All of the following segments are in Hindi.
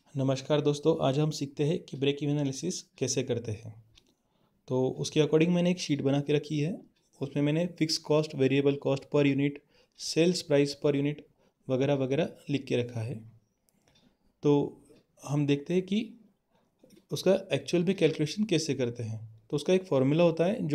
नमस्कार दोस्तों, आज हम सीखते हैं कि ब्रेक इवन एनालिसिस कैसे करते हैं। तो उसके अकॉर्डिंग मैंने एक शीट बना के रखी है। उसमें मैंने fix cost, variable cost per unit, sales price per unit वगैरह वगैरह लिख के रखा है। तो हम देखते हैं कि उसका एक्चुअल में कैलकुलेशन कैसे करते हैं। तो उसका एक फॉर्मूला होता है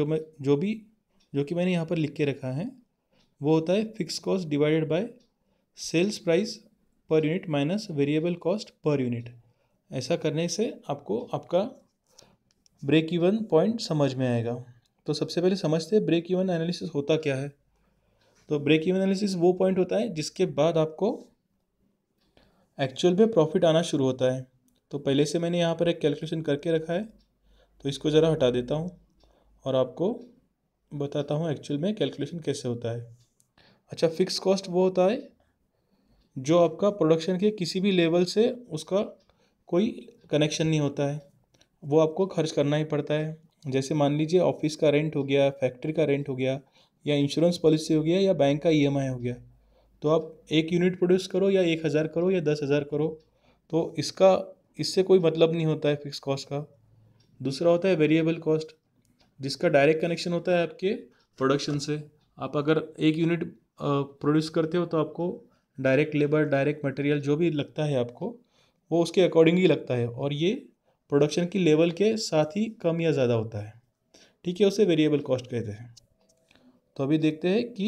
जो कि मैंने यहाँ पर लिख के रखा है। वो होता है fix cost divided by sales price per unit minus variable cost per unit. ऐसा करने से आपको आपका ब्रेक इवन पॉइंट समझ में आएगा। तो सबसे पहले समझते हैं ब्रेक इवन एनालिसिस होता क्या है। तो ब्रेक इवन एनालिसिस वो पॉइंट होता है जिसके बाद आपको एक्चुअल में प्रॉफिट आना शुरू होता है। तो पहले से मैंने यहाँ पर एक कैलकुलेशन करके रखा है, तो इसको ज़रा हटा देता हूँ और आपको बताता हूँ एक्चुअल में कैलकुलेशन कैसे होता है। अच्छा, फिक्स कॉस्ट वो होता है जो आपका प्रोडक्शन के किसी भी लेवल से उसका कोई कनेक्शन नहीं होता है, वो आपको खर्च करना ही पड़ता है। जैसे मान लीजिए ऑफिस का रेंट हो गया, फैक्ट्री का रेंट हो गया, या इंश्योरेंस पॉलिसी हो गया, या बैंक का ईएमआई हो गया। तो आप 1 यूनिट प्रोड्यूस करो या 1,000 करो या 10,000 करो, तो इससे कोई मतलब नहीं होता है फिक्स कॉस्ट का। दूसरा होता है वेरिएबल कॉस्ट, जिसका डायरेक्ट कनेक्शन होता है आपके प्रोडक्शन से। आप अगर 1 यूनिट प्रोड्यूस करते हो तो आपको डायरेक्ट लेबर, डायरेक्ट मटेरियल जो भी लगता है आपको, वो उसके अकॉर्डिंग ही लगता है, और ये प्रोडक्शन की लेवल के साथ ही कम या ज़्यादा होता है। ठीक है, उसे वेरिएबल कॉस्ट कहते हैं। तो अभी देखते हैं कि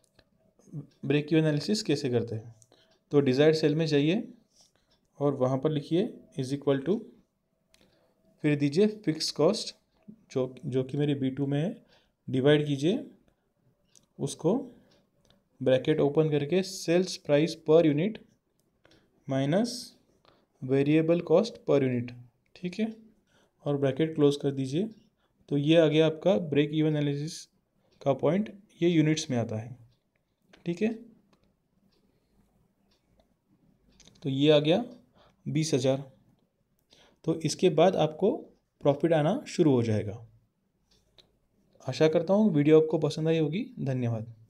ब्रेक इवन एनालिसिस कैसे करते हैं। तो डिज़ायर्ड सेल में जाइए और वहाँ पर लिखिए इज इक्वल टू, फिर दीजिए फिक्स कॉस्ट जो कि मेरी B2 में है, डिवाइड कीजिए उसको ब्रैकेट ओपन करके sales price per unit minus variable cost per unit. ठीक है, और ब्रैकेट क्लोज कर दीजिए। तो ये आ गया आपका ब्रेक इवन एनालिसिस का पॉइंट, ये यूनिट्स में आता है। ठीक है, तो ये आ गया 20,000। तो इसके बाद आपको प्रॉफिट आना शुरू हो जाएगा। आशा करता हूँ वीडियो आपको पसंद आई होगी। धन्यवाद।